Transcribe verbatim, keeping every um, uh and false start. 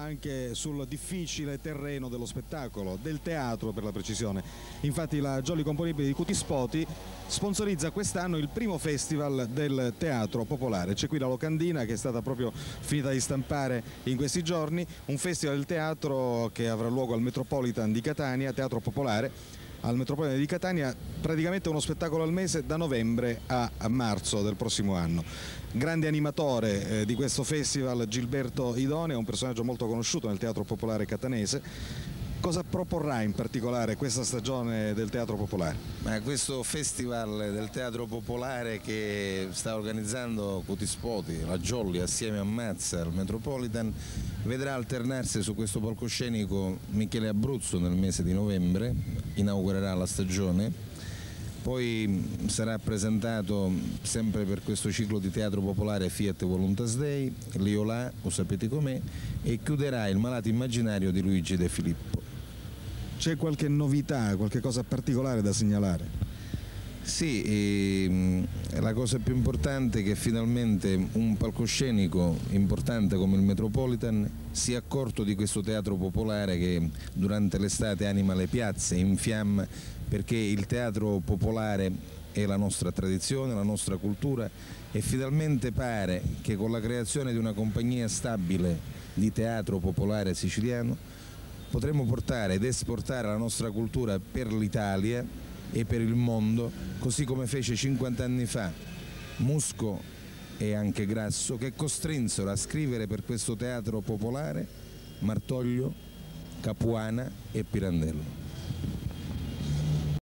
Anche sul difficile terreno dello spettacolo, del teatro per la precisione. Infatti la Jolly Componibile di Cutispoti sponsorizza quest'anno il primo festival del teatro popolare. C'è qui la locandina che è stata proprio finita di stampare in questi giorni, un festival del teatro che avrà luogo al Metropolitan di Catania, teatro popolare al Metropolitan di Catania, praticamente uno spettacolo al mese da novembre a, a marzo del prossimo anno. Grande animatore eh, di questo festival Gilberto Idoneo, un personaggio molto conosciuto nel teatro popolare catanese. Cosa proporrà in particolare questa stagione del teatro popolare? Ma questo festival del teatro popolare che sta organizzando Cutispoti, la Jolly assieme a Mazza al Metropolitan, vedrà alternarsi su questo palcoscenico Michele Abruzzo nel mese di novembre, inaugurerà la stagione. Poi sarà presentato sempre per questo ciclo di teatro popolare Fiat Voluntas Dei, Liolà, o sapete com'è, e chiuderà il Malato Immaginario di Luigi De Filippo. C'è qualche novità, qualche cosa particolare da segnalare? Sì, e la cosa più importante è che finalmente un palcoscenico importante come il Metropolitan si è accorto di questo teatro popolare che durante l'estate anima le piazze, infiamma, perché il teatro popolare è la nostra tradizione, la nostra cultura, e finalmente pare che con la creazione di una compagnia stabile di teatro popolare siciliano potremo portare ed esportare la nostra cultura per l'Italia e per il mondo, così come fece cinquanta anni fa Musco e anche Grasso, che costrinsero a scrivere per questo teatro popolare Martoglio, Capuana e Pirandello.